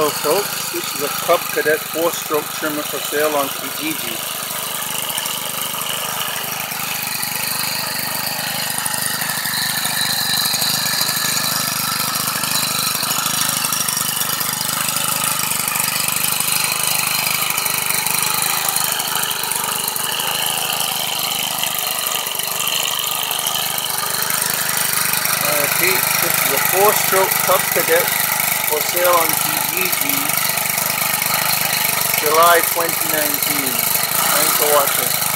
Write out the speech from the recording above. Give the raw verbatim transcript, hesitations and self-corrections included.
Hello folks, this is a Cub Cadet four stroke trimmer for sale on Kijiji. I repeat, this is a four stroke Cub Cadet for sale on Kijiji, July twenty nineteen. Thanks for watching.